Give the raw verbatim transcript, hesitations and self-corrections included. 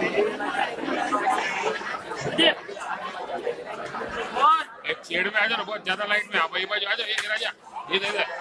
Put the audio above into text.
एक शेड में आ जाओ, बहुत ज्यादा लाइट में आप ये बाजू आ जाओ, ये राजा ये दे दे